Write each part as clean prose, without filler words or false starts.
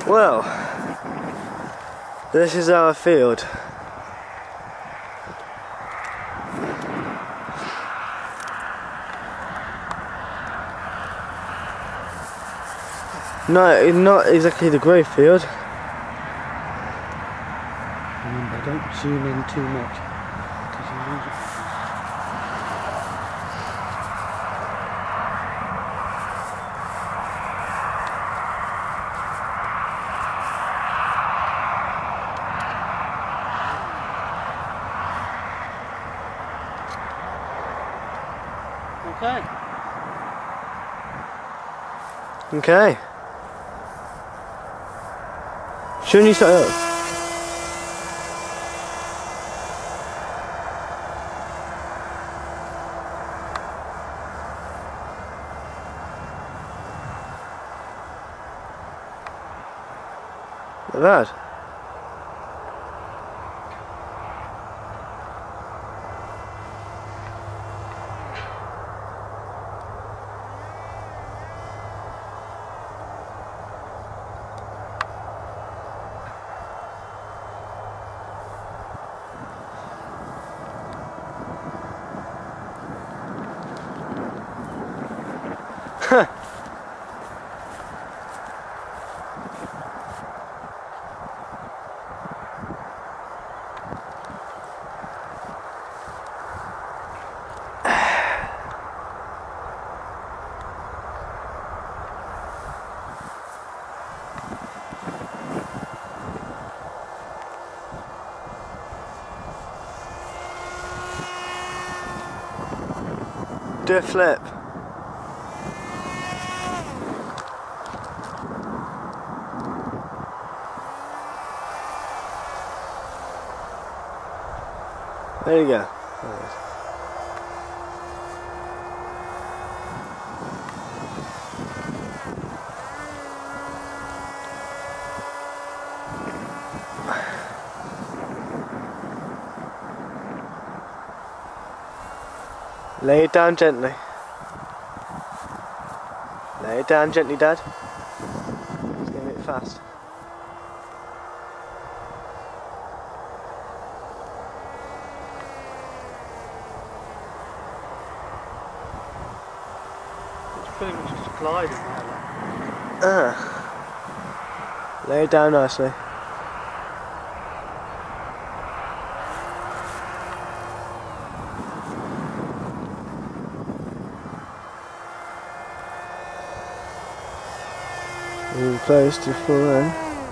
Well, this is our field. No, not exactly the grey field. Remember, don't zoom in too much. Okay. Okay. Shouldn't you start up? Not bad. Do a flip. There you go. Lay it down gently. Lay it down gently, Dad. It's going a bit fast. It's pretty much just gliding there. Lay it down nicely. All close to full end.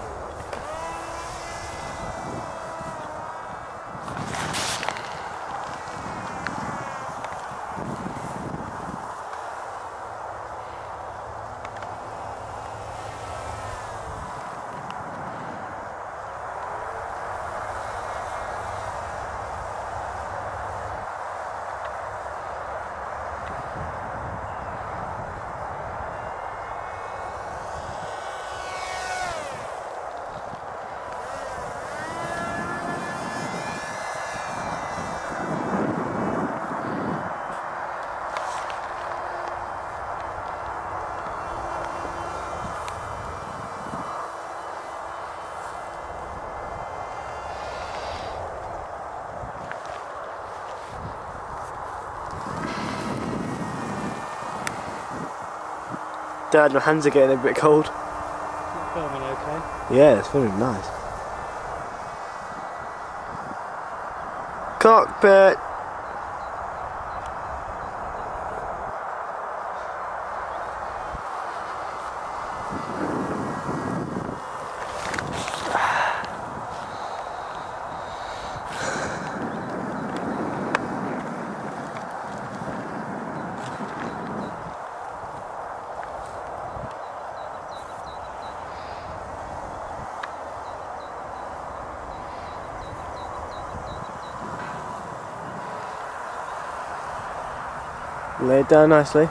Dad, my hands are getting a bit cold. Filming okay? Yeah, it's filming nice. Cockpit! Lay it down nicely.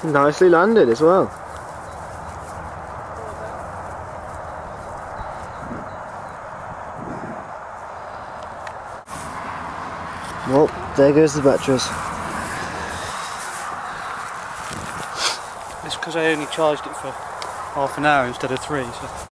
Nicely landed as well. Well, there goes the batteries. It's because I only charged it for half an hour instead of 3. So.